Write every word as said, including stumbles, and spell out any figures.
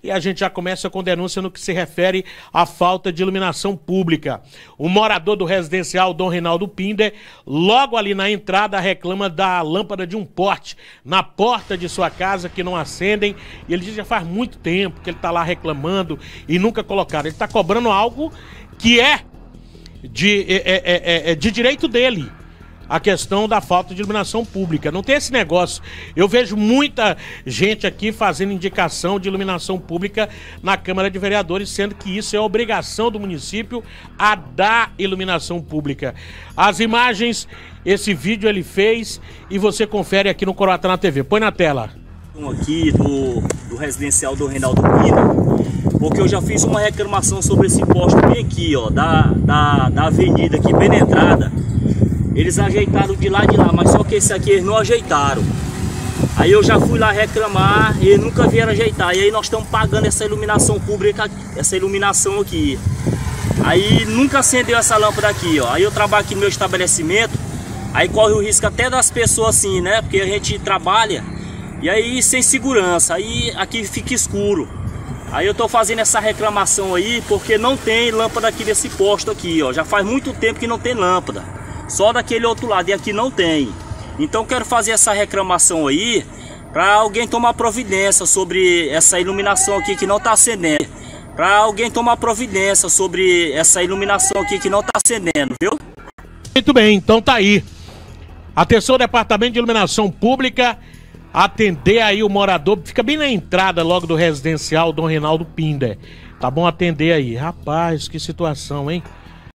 E a gente já começa com denúncia no que se refere à falta de iluminação pública. O morador do residencial Dom Reinaldo Pinder, logo ali na entrada, reclama da lâmpada de um poste na porta de sua casa que não acendem. E ele diz que já faz muito tempo que ele está lá reclamando e nunca colocaram. Ele está cobrando algo que é de, é, é, é, de direito dele. A questão da falta de iluminação pública. Não tem esse negócio. Eu vejo muita gente aqui fazendo indicação de iluminação pública na Câmara de Vereadores, sendo que isso é obrigação do município a dar iluminação pública. As imagens, esse vídeo ele fez e você confere aqui no Coroatá na T V. Põe na tela. Aqui do, do residencial do Reinaldo Pinder, porque eu já fiz uma reclamação sobre esse poste bem aqui, ó, da, da, da avenida aqui, bem na entrada. Eles ajeitaram de lá de lá, mas só que esse aqui eles não ajeitaram. Aí eu já fui lá reclamar e eles nunca vieram ajeitar. E aí nós estamos pagando essa iluminação pública, essa iluminação aqui. Aí nunca acendeu essa lâmpada aqui, ó. Aí eu trabalho aqui no meu estabelecimento, aí corre o risco até das pessoas assim, né? Porque a gente trabalha e aí sem segurança, aí aqui fica escuro. Aí eu tô fazendo essa reclamação aí porque não tem lâmpada aqui desse posto aqui, ó. Já faz muito tempo que não tem lâmpada. Só daquele outro lado, e aqui não tem. Então quero fazer essa reclamação aí para alguém tomar providência sobre essa iluminação aqui que não está acendendo. Para alguém tomar providência sobre essa iluminação aqui que não está acendendo, viu? Muito bem, então tá aí. Atenção, Departamento de Iluminação Pública, atender aí o morador. Fica bem na entrada logo do residencial Dom Reinaldo Pinder. Tá bom atender aí. Rapaz, que situação, hein?